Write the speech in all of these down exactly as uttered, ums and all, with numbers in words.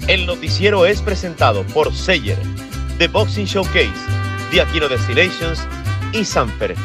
El noticiero es presentado por Seller, The Boxing Showcase, The Aquino Destinations y Sanfer.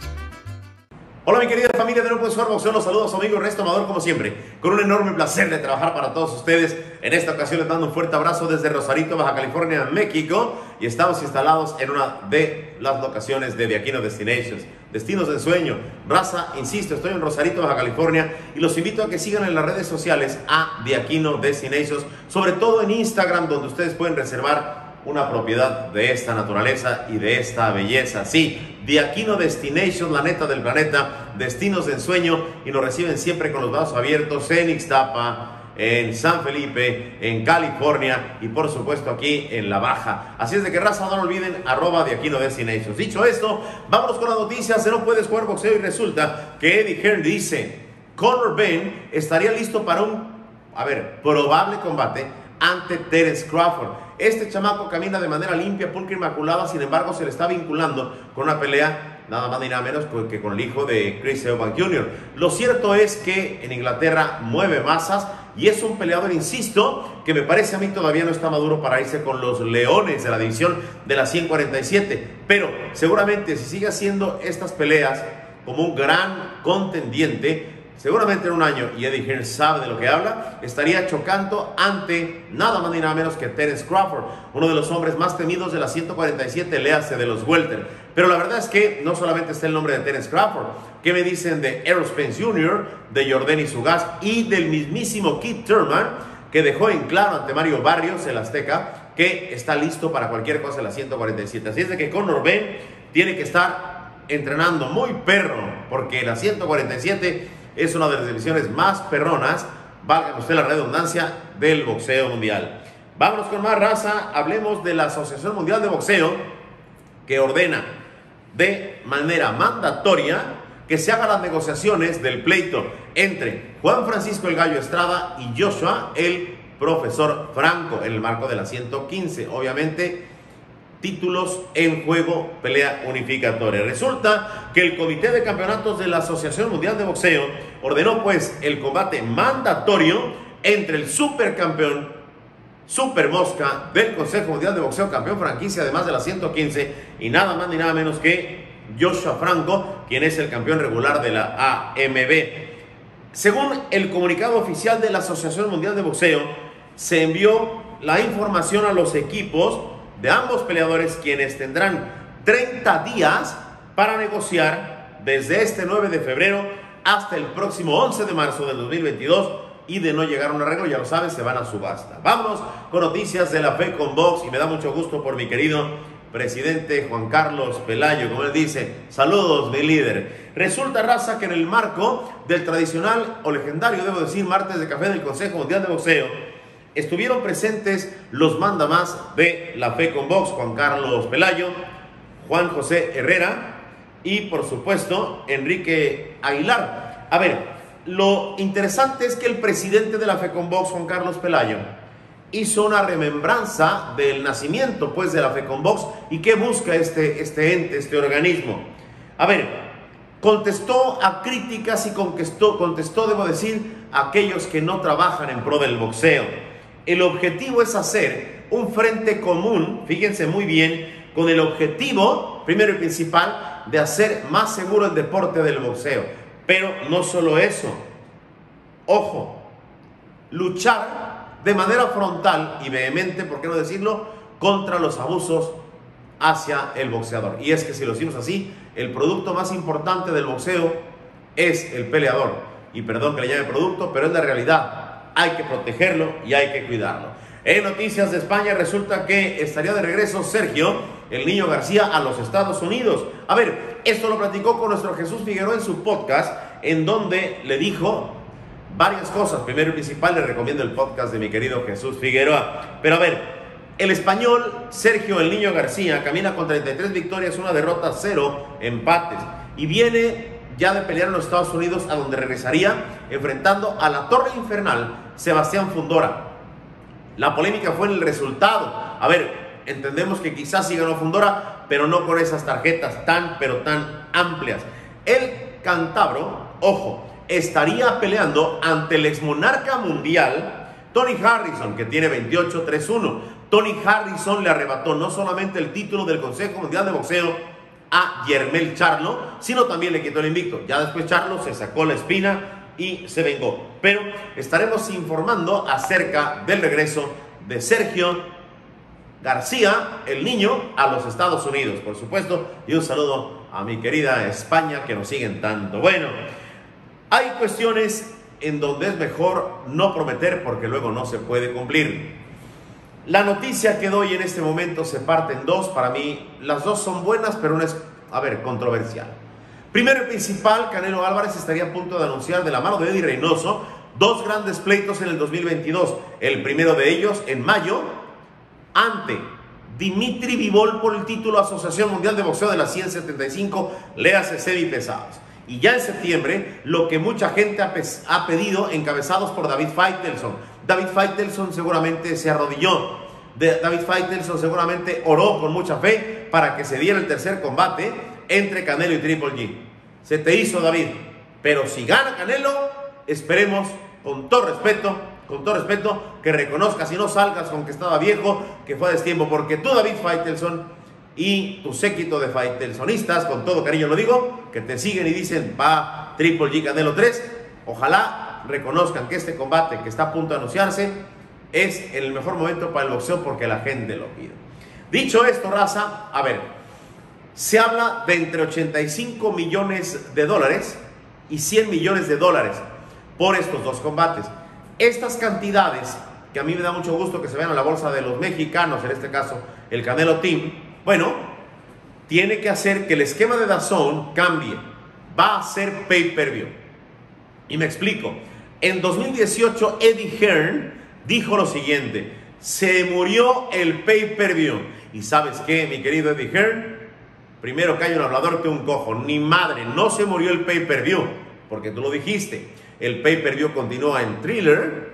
Hola mi querida familia de No Puedes Jugar Boxeo, los saludos a su amigo Ernesto Amador como siempre, con un enorme placer de trabajar para todos ustedes. En esta ocasión les mando un fuerte abrazo desde Rosarito, Baja California, México, y estamos instalados en una de las locaciones de The Aquino Destinations, Destinos de Ensueño. Raza, insisto, estoy en Rosarito, Baja California, y los invito a que sigan en las redes sociales a The Aquino Destinations, sobre todo en Instagram, donde ustedes pueden reservar una propiedad de esta naturaleza y de esta belleza. Sí, The Aquino Destinations, la neta del planeta, destinos de ensueño, y nos reciben siempre con los brazos abiertos en Ixtapa, en San Felipe, en California y por supuesto aquí en la Baja. Así es de que, raza, no olviden arroba The Aquino Destinations. Dicho esto, vámonos con las noticias de No Puedes Jugar Boxeo, y resulta que Eddie Hearn dice: Conor Benn estaría listo para un, a ver, probable combate ante Terence Crawford. Este chamaco camina de manera limpia, pulcra, inmaculada. Sin embargo, se le está vinculando con una pelea nada más ni nada menos que con el hijo de Chris Eubank junior Lo cierto es que en Inglaterra mueve masas y es un peleador, insisto, que me parece a mí todavía no está maduro para irse con los Leones de la división de las ciento cuarenta y siete. Pero seguramente si sigue haciendo estas peleas como un gran contendiente, seguramente en un año, y Eddie Hearn sabe de lo que habla, estaría chocando ante nada más ni nada menos que Terence Crawford, uno de los hombres más temidos de las ciento cuarenta y siete, léase de los welter. Pero la verdad es que no solamente está el nombre de Terence Crawford. ¿Qué me dicen de Errol Spence junior, de Yordenis Ugas y del mismísimo Keith Thurman, que dejó en claro ante Mario Barrios, el azteca, que está listo para cualquier cosa en las ciento cuarenta y siete? Así es de que Conor Benn tiene que estar entrenando muy perro, porque la ciento cuarenta y siete es una de las divisiones más perronas, valga usted la redundancia, del boxeo mundial. Vámonos con más, raza. Hablemos de la Asociación Mundial de Boxeo, que ordena de manera mandatoria que se hagan las negociaciones del pleito entre Juan Francisco el Gallo Estrada y Joshua el Profesor Franco, en el marco de la ciento quince. Obviamente, títulos en juego, pelea unificatoria. Resulta que el Comité de Campeonatos de la Asociación Mundial de Boxeo ordenó pues el combate mandatorio entre el supercampeón Super Mosca del Consejo Mundial de Boxeo, campeón franquicia además de la ciento quince, y nada más ni nada menos que Joshua Franco, quien es el campeón regular de la A M B. Según el comunicado oficial de la Asociación Mundial de Boxeo, se envió la información a los equipos de ambos peleadores, quienes tendrán treinta días para negociar desde este nueve de febrero hasta el próximo once de marzo del dos mil veintidós, y de no llegar a un arreglo, ya lo saben, se van a subasta. Vámonos con noticias de la Fecon Box, y me da mucho gusto por mi querido presidente Juan Carlos Pelayo, como él dice: saludos, mi líder. Resulta, raza, que en el marco del tradicional o legendario, debo decir, martes de café del Consejo Mundial de Boxeo, estuvieron presentes los mandamás de la Fecon Box: Juan Carlos Pelayo, Juan José Herrera y, por supuesto, Enrique Aguilar. A ver, lo interesante es que el presidente de la Fecon Box, Juan Carlos Pelayo, hizo una remembranza del nacimiento pues de la Fecon Box y qué busca este, este ente, este organismo. A ver, contestó a críticas y contestó, contestó, debo decir, a aquellos que no trabajan en pro del boxeo. El objetivo es hacer un frente común, fíjense muy bien, con el objetivo, primero y principal, de hacer más seguro el deporte del boxeo. Pero no solo eso, ojo, luchar de manera frontal y vehemente, ¿por qué no decirlo?, contra los abusos hacia el boxeador. Y es que si lo decimos así, el producto más importante del boxeo es el peleador. Y perdón que le llame producto, pero es la realidad. Hay que protegerlo y hay que cuidarlo. En noticias de España, resulta que estaría de regreso Sergio el Niño García a los Estados Unidos. A ver, esto lo platicó con nuestro Jesús Figueroa en su podcast, en donde le dijo varias cosas. Primero y principal, le recomiendo el podcast de mi querido Jesús Figueroa. Pero a ver, el español Sergio el Niño García camina con treinta y tres victorias, una derrota, cero empates, y viene ya de pelear en los Estados Unidos, a donde regresaría enfrentando a la Torre Infernal Sebastián Fundora. La polémica fue en el resultado. A ver, entendemos que quizás sí ganó Fundora, pero no con esas tarjetas tan, pero tan amplias. El cántabro, ojo, estaría peleando ante el exmonarca mundial Tony Harrison, que tiene veintiocho tres uno. Tony Harrison le arrebató no solamente el título del Consejo Mundial de Boxeo a Jermell Charlo, sino también le quitó el invicto. Ya después Charlo se sacó la espina y se vengó. Pero estaremos informando acerca del regreso de Sergio García, el niño, a los Estados Unidos, por supuesto. Y un saludo a mi querida España, que nos siguen tanto. Bueno, hay cuestiones en donde es mejor no prometer porque luego no se puede cumplir. La noticia que doy en este momento se parte en dos. Para mí las dos son buenas, pero una es, a ver, controversial. Primero y principal, Canelo Álvarez estaría a punto de anunciar de la mano de Eddie Reynoso dos grandes pleitos en el dos mil veintidós. El primero de ellos en mayo ante Dimitri Bivol por el título Asociación Mundial de Boxeo de las ciento setenta y cinco, léase semipesados. Y ya en septiembre, lo que mucha gente ha, ha pedido, encabezados por David Faitelson. David Faitelson seguramente se arrodilló. De David Faitelson seguramente oró con mucha fe para que se diera el tercer combate entre Canelo y Triple G. Se te hizo, David. Pero si gana Canelo, esperemos, con todo respeto, con todo respeto, que reconozcas y no salgas con que estaba viejo, que fue a destiempo. Porque tú, David Faitelson, y tu séquito de faitelsonistas, con todo cariño lo digo, que te siguen y dicen, va Triple G Canelo tres, ojalá reconozcan que este combate que está a punto de anunciarse es el mejor momento para el boxeo porque la gente lo pide. Dicho esto, raza, a ver, se habla de entre ochenta y cinco millones de dólares y cien millones de dólares por estos dos combates. Estas cantidades, que a mí me da mucho gusto que se vean a la bolsa de los mexicanos, en este caso el Canelo Team, bueno, tiene que hacer que el esquema de D A Z N cambie. Va a ser pay-per-view. Y me explico. En dos mil dieciocho, Eddie Hearn dijo lo siguiente: se murió el pay-per-view. ¿Y sabes qué, mi querido Eddie Hearn? Primero que hay un hablador que un cojo. Ni madre, no se murió el pay-per-view, porque tú lo dijiste. El pay-per-view continúa en Thriller.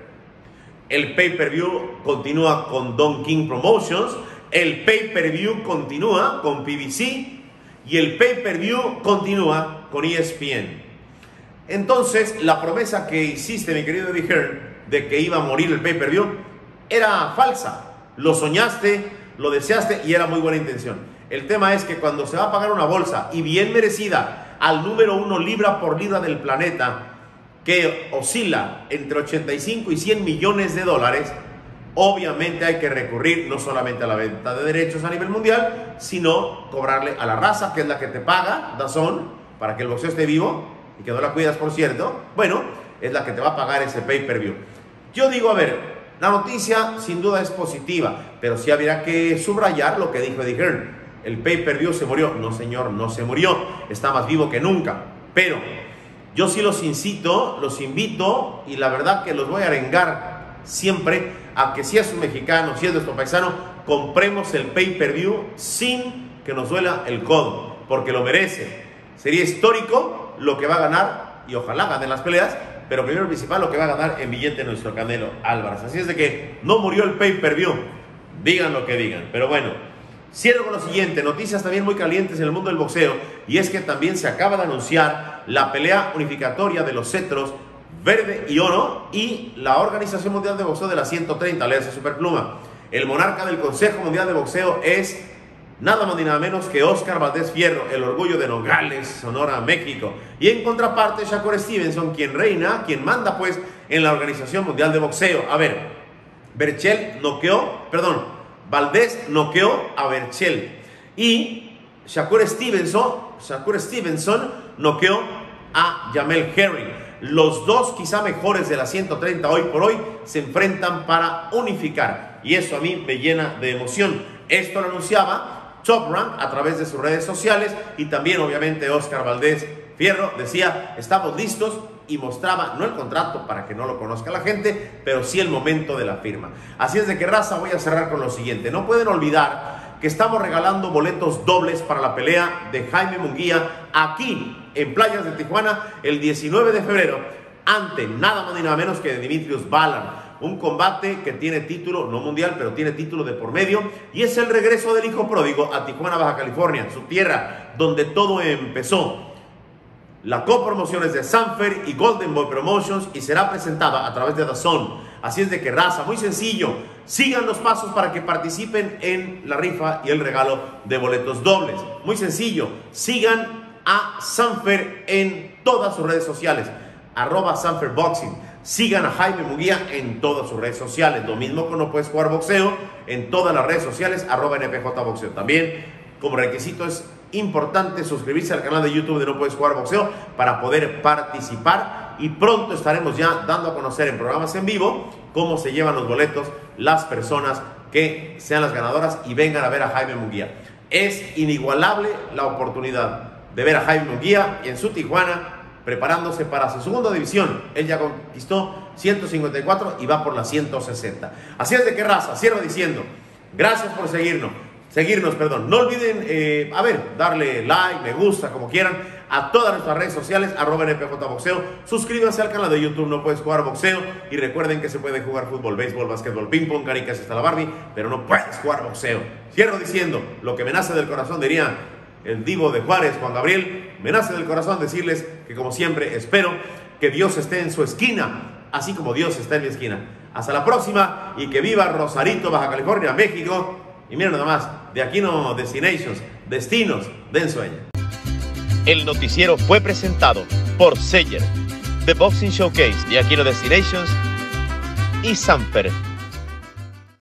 El pay-per-view continúa con Don King Promotions. El pay-per-view continúa con P B C. Y el pay-per-view continúa con E S P N. Entonces, la promesa que hiciste, mi querido Eddie Hearn, de que iba a morir el pay-per-view, era falsa. Lo soñaste, lo deseaste y era muy buena intención. El tema es que cuando se va a pagar una bolsa, y bien merecida, al número uno libra por libra del planeta, que oscila entre ochenta y cinco y cien millones de dólares, obviamente hay que recurrir no solamente a la venta de derechos a nivel mundial, sino cobrarle a la raza, que es la que te paga, D A Z N, para que el boxeo esté vivo, y que no la cuidas, por cierto, bueno, es la que te va a pagar ese pay-per-view. Yo digo, a ver, la noticia sin duda es positiva, pero sí habría que subrayar lo que dijo Eddie Hearn. El pay-per-view se murió. No, señor, no se murió. Está más vivo que nunca. Pero yo sí los incito, los invito, y la verdad que los voy a arengar siempre a que si es un mexicano, si es nuestro paisano, compremos el pay-per-view sin que nos duela el codo, porque lo merece. Sería histórico lo que va a ganar, y ojalá ganen las peleas, pero primero y principal lo que va a ganar en billete nuestro Canelo Álvarez. Así es de que no murió el pay-per-view, digan lo que digan. Pero bueno, cierro con lo siguiente, noticias también muy calientes en el mundo del boxeo, y es que también se acaba de anunciar la pelea unificatoria de los cetros verde y oro y la Organización Mundial de Boxeo de la ciento treinta, alianza Superpluma. El monarca del Consejo Mundial de Boxeo es nada más ni nada menos que Oscar Valdés Fierro, el orgullo de Nogales, Sonora, México. Y en contraparte, Shakur Stevenson, quien reina, quien manda pues en la Organización Mundial de Boxeo. A ver, Berchelt noqueó, perdón, Valdés noqueó a Berchelt. Y Shakur Stevenson, Shakur Stevenson noqueó a Jamel Herring. Los dos quizá mejores de la ciento treinta hoy por hoy se enfrentan para unificar. Y eso a mí me llena de emoción. Esto lo anunciaba Top Rank a través de sus redes sociales, y también obviamente Oscar Valdés Fierro decía, estamos listos, y mostraba no el contrato para que no lo conozca la gente, pero sí el momento de la firma. Así es de que, raza, voy a cerrar con lo siguiente. No pueden olvidar que estamos regalando boletos dobles para la pelea de Jaime Munguía aquí en Playas de Tijuana el diecinueve de febrero ante nada más ni nada menos que Dimitrios Balan. Un combate que tiene título, no mundial, pero tiene título de por medio, y es el regreso del hijo pródigo a Tijuana, Baja California, su tierra, donde todo empezó. La copromoción es de Sanfer y Golden Boy Promotions y será presentada a través de D A Z N. Así es de que, raza, muy sencillo, sigan los pasos para que participen en la rifa y el regalo de boletos dobles. Muy sencillo, sigan a Sanfer en todas sus redes sociales, arroba Sanfer Boxing. Sigan a Jaime Munguía en todas sus redes sociales. Lo mismo que No Puedes Jugar Boxeo en todas las redes sociales, arroba N P J Boxeo. También, como requisito, es importante suscribirse al canal de YouTube de No Puedes Jugar Boxeo para poder participar. Y pronto estaremos ya dando a conocer en programas en vivo cómo se llevan los boletos las personas que sean las ganadoras y vengan a ver a Jaime Munguía. Es inigualable la oportunidad de ver a Jaime Munguía en su Tijuana, preparándose para su segunda división. Él ya conquistó ciento cincuenta y cuatro y va por la ciento sesenta. Así es de que, raza, cierro diciendo, gracias por seguirnos, seguirnos, perdón. No olviden, eh, a ver, darle like, me gusta, como quieran, a todas nuestras redes sociales, arroba N P J Boxeo. Suscríbanse al canal de YouTube No Puedes Jugar Boxeo. Y recuerden que se puede jugar fútbol, béisbol, básquetbol, ping pong, canicas hasta la Barbie, pero no puedes jugar boxeo. Cierro diciendo, lo que me nace del corazón, diría el divo de Juárez, Juan Gabriel, me nace del corazón decirles que, como siempre, espero que Dios esté en su esquina, así como Dios está en mi esquina. Hasta la próxima y que viva Rosarito, Baja California, México. Y miren nada más, de Aquino Destinations, destinos de ensueño. El noticiero fue presentado por Seller, The Boxing Showcase, de Aquino Destinations y Sanfer.